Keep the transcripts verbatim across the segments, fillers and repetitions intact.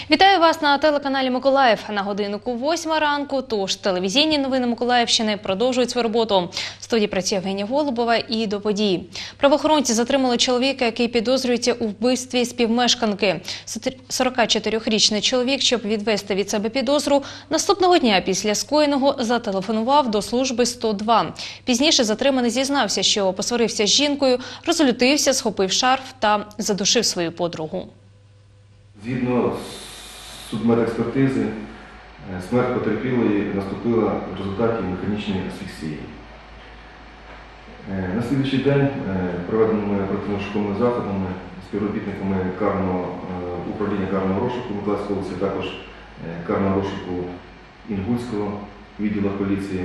Вітаю вас на телеканалі Миколаїв. На годиннику восьма ранку, тож телевізійні новини Миколаївщини продовжують свою роботу. В студії працює Євгенія Голубова і до подій. Правоохоронці затримали чоловіка, який підозрюється у вбивстві співмешканки. сорокачотирирічний чоловік, щоб відвести від себе підозру, наступного дня після скоєного зателефонував до служби сто два. Пізніше затриманий зізнався, що посварився з жінкою, розлютився, схопив шарф та задушив свою подругу. Згідно судмедекспертизи, смерть потерпілої наступила в результаті механічної асфіксії. На слідуючий день проведеними оперативно-розшуковими заходами співробітниками карного, управління карного розшуку Миколаївської області, також карного розшуку Інгульського відділу поліції,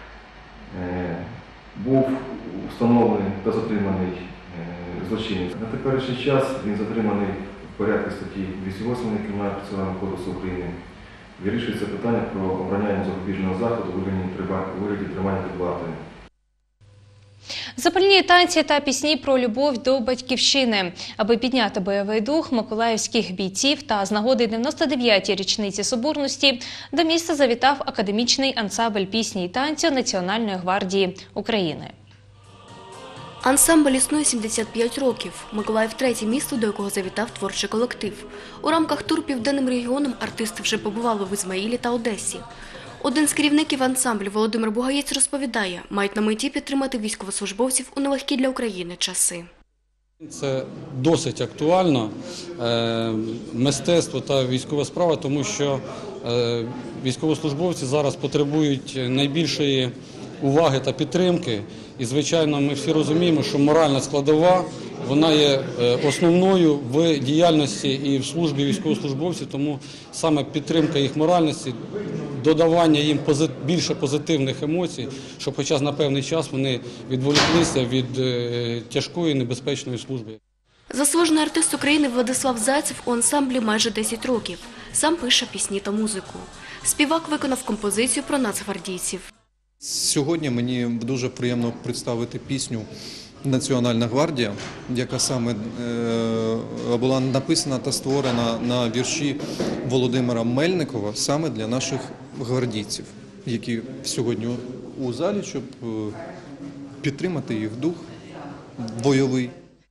був встановлений та затриманий злочинець. На теперішній час він затриманий в порядку статті двісті вісім Кримінального процесуального кодексу України. Вирішується питання про обрання йому запобіжного заходу у вигляді тримання під вартою. Запальні танці та пісні про любов до батьківщини. Аби підняти бойовий дух миколаївських бійців та з нагоди дев'яносто дев'ятої річниці Соборності до міста завітав академічний ансамбль пісні і танцю Національної гвардії України. Ансамбль існує сімдесят п'ять років. Миколаїв – третє місто, до якого завітав творчий колектив. У рамках туру південним регіоном артисти вже побували в Ізмаїлі та Одесі. Один з керівників ансамблю Володимир Бугаєць розповідає, мають на меті підтримати військовослужбовців у нелегкі для України часи. Це досить актуально, мистецтво та військова справа, тому що військовослужбовці зараз потребують найбільшої уваги та підтримки. І, звичайно, ми всі розуміємо, що моральна складова, вона є основною в діяльності і в службі військовослужбовців, тому саме підтримка їх моральності, додавання їм більше позитивних емоцій, щоб хоча б на певний час вони відволіклися від тяжкої небезпечної служби. Заслужений артист України Владислав Зайцев у ансамблі майже десять років. Сам пише пісні та музику. Співак виконав композицію про нацгвардійців. Сьогодні мені дуже приємно представити пісню «Національна гвардія», яка саме була написана та створена на вірші Володимира Мельникова саме для наших гвардійців, які сьогодні у залі, щоб підтримати їх дух бойовий.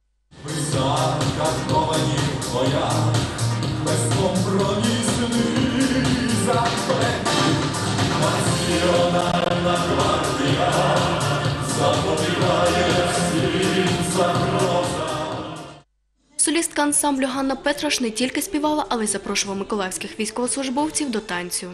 Національна гвардія запобігає всім загрозам. Солістка ансамблю Ганна Петраш не тільки співала, але й запрошувала миколаївських військовослужбовців до танцю.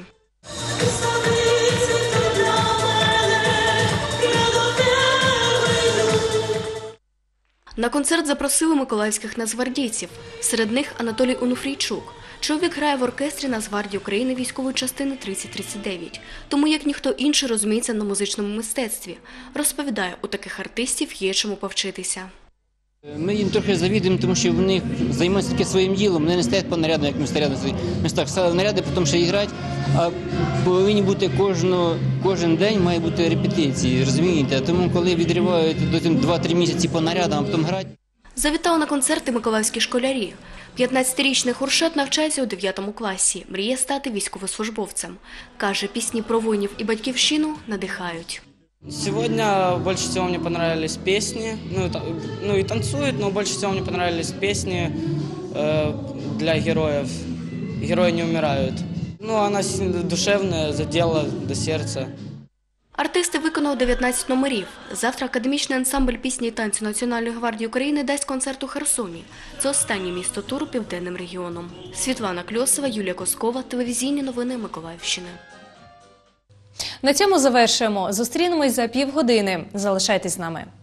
На концерт запросили миколаївських нацгвардійців. Серед них Анатолій Онуфрійчук. Чоловік грає в оркестрі Нацгвардії України військової частини тридцять тридцять дев'ять, тому як ніхто інший розуміється на музичному мистецтві. Розповідає, у таких артистів є чому повчитися. Ми їм трохи завідуємо, тому що вони займаються таки своїм ділом, вони не стоять по нарядам, як ми стоять на своїх містах. Стали наряди, потім ще і грають, а повинні бути кожного, кожен день має бути репетиції, розумієте? Тому коли відривають до два-три місяці по нарядам, а потім грають. Завітали на концерти миколаївські школярі. п'ятнадцятирічний Хуршет навчається у дев'ятому класі, мріє стати військовослужбовцем. Каже, пісні про воїнів і батьківщину надихають. Сегодня больше всего мне понравились песни, ну, ну и танцуют, но больше всего мне понравились песни э, для героев. Герои не умирают. Ну, она душевная, задела до сердца. Артисти виконали дев'ятнадцять номерів. Завтра академічний ансамбль пісні і танцю Національної гвардії України дасть концерт у Херсоні. Це останнє місто туру південним регіоном. Світлана Кльосова, Юлія Коскова, телевізійні новини Миколаївщини. На цьому завершуємо. Зустрінемось за півгодини. Залишайтесь з нами.